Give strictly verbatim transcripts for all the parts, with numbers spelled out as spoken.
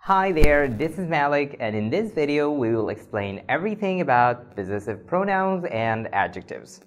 Hi there, this is Malik, and in this video we will explain everything about possessive pronouns and adjectives.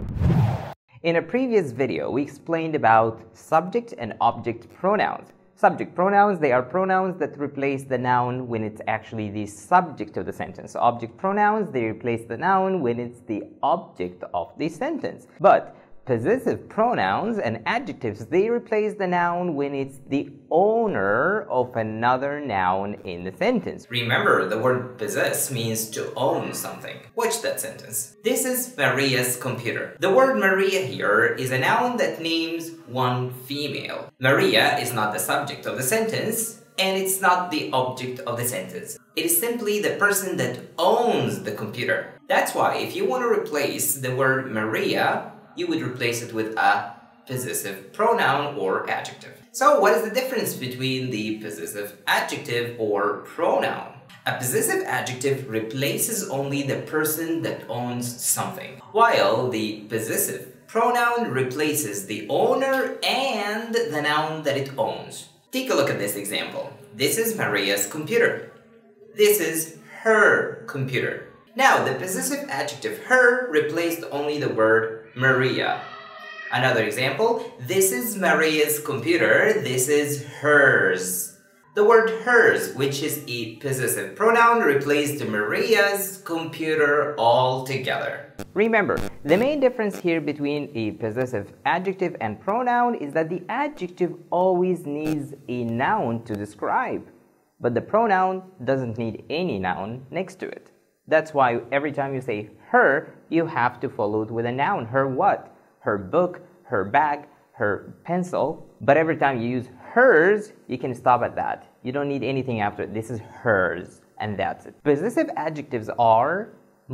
In a previous video, we explained about subject and object pronouns. Subject pronouns, they are pronouns that replace the noun when it's actually the subject of the sentence. Object pronouns, they replace the noun when it's the object of the sentence. But possessive pronouns and adjectives, they replace the noun when it's the owner of another noun in the sentence. Remember, the word possess means to own something. Watch that sentence. This is Maria's computer. The word Maria here is a noun that names one female. Maria is not the subject of the sentence, and it's not the object of the sentence. It is simply the person that owns the computer. That's why if you want to replace the word Maria, you would replace it with a possessive pronoun or adjective. So what is the difference between the possessive adjective or pronoun? A possessive adjective replaces only the person that owns something, while the possessive pronoun replaces the owner and the noun that it owns. Take a look at this example. This is Maria's computer. This is her computer. Now, the possessive adjective her replaced only the word Maria. Another example, this is Maria's computer, this is hers. The word hers, which is a possessive pronoun, replaced Maria's computer altogether. Remember, the main difference here between a possessive adjective and pronoun is that the adjective always needs a noun to describe, but the pronoun doesn't need any noun next to it. That's why every time you say her, you have to follow it with a noun. Her what? Her book, her bag, her pencil. But every time you use hers, you can stop at that. You don't need anything after it. This is hers, and that's it. Possessive adjectives are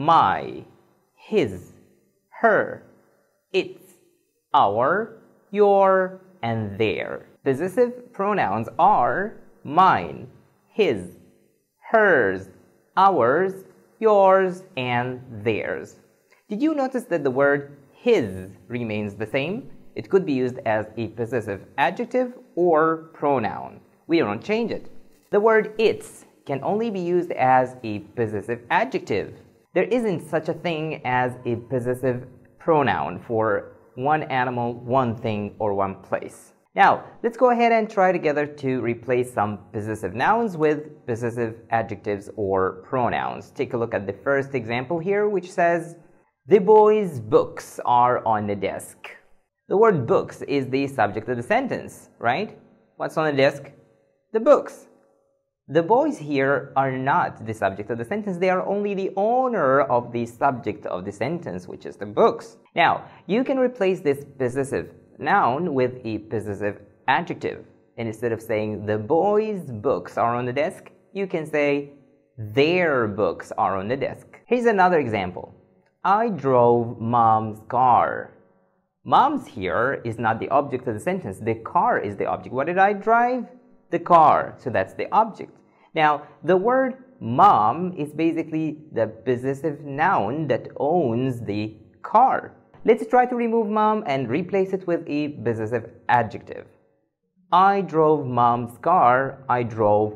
my, his, her, its, our, your, and their. Possessive pronouns are mine, his, hers, ours, yours, and theirs. Did you notice that the word his remains the same? It could be used as a possessive adjective or pronoun. We don't change it. The word its can only be used as a possessive adjective. There isn't such a thing as a possessive pronoun for one animal, one thing, or one place. Now, let's go ahead and try together to replace some possessive nouns with possessive adjectives or pronouns. Take a look at the first example here, which says, the boys' books are on the desk. The word books is the subject of the sentence, right? What's on the desk? The books. The boys here are not the subject of the sentence. They are only the owner of the subject of the sentence, which is the books. Now, you can replace this possessive noun with a possessive adjective. And instead of saying the boys' books are on the desk, you can say their books are on the desk. Here's another example. I drove mom's car. Mom's here is not the object of the sentence. The car is the object. What did I drive? The car. So that's the object. Now, the word mom is basically the possessive noun that owns the car. Let's try to remove mom and replace it with a possessive adjective. I drove mom's car. I drove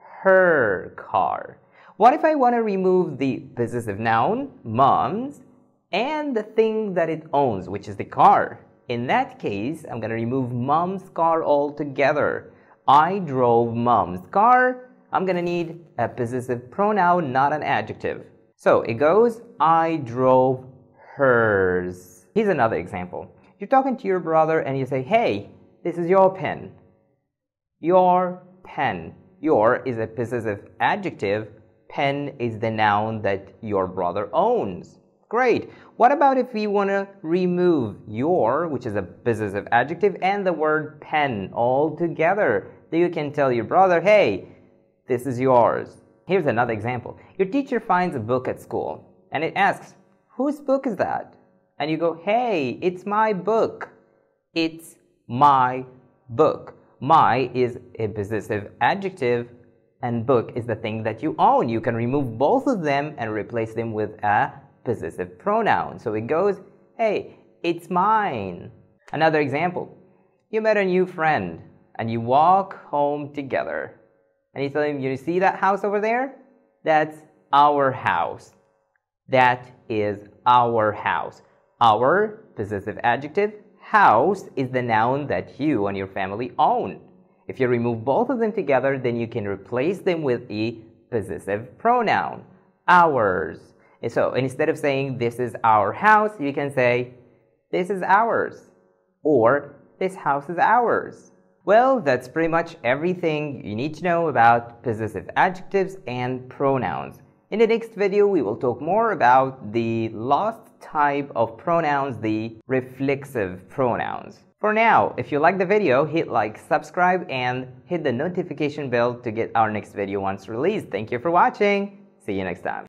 her car. What if I want to remove the possessive noun, mom's, and the thing that it owns, which is the car? In that case, I'm going to remove mom's car altogether. I drove mom's car. I'm going to need a possessive pronoun, not an adjective. So it goes, I drove hers. Here's another example. You're talking to your brother and you say, hey, this is your pen. Your pen. Your is a possessive adjective. Pen is the noun that your brother owns. Great. What about if we want to remove your, which is a possessive adjective, and the word pen all together? Then you can tell your brother, hey, this is yours. Here's another example. Your teacher finds a book at school and it asks, whose book is that? And you go, hey, it's my book. It's my book. My is a possessive adjective and book is the thing that you own. You can remove both of them and replace them with a possessive pronoun. So it goes, hey, it's mine. Another example. You met a new friend and you walk home together. and you tell him, you see that house over there? That's our house. That is our house. Our, possessive adjective, house is the noun that you and your family own. If you remove both of them together, then you can replace them with a possessive pronoun, ours. And so instead of saying this is our house, you can say this is ours, or this house is ours. Well, that's pretty much everything you need to know about possessive adjectives and pronouns. In the next video, we will talk more about the last type of pronouns, the reflexive pronouns. For now, if you like the video, hit like, subscribe, and hit the notification bell to get our next video once released. Thank you for watching. See you next time.